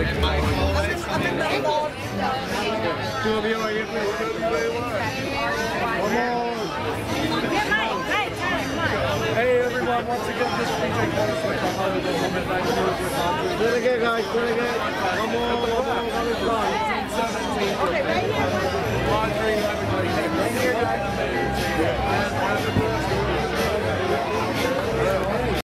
Two of you are here. Come on. Hey everyone, once again, this is DJ Carinne from Holloway. Really good, guys. Really good. Come on. Have fun.